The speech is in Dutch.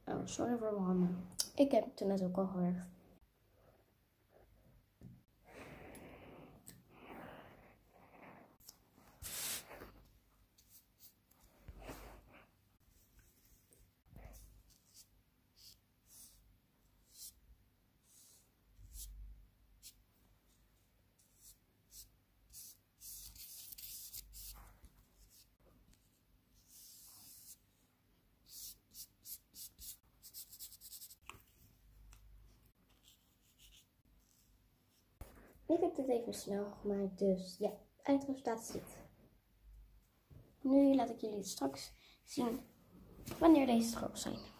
Oh, sorry voor mijn handen. Ik heb toen net ook al gewerkt. Ik heb dit even snel gemaakt, dus ja, het eindresultaat is dit. Nu laat ik jullie straks zien wanneer deze droog zijn.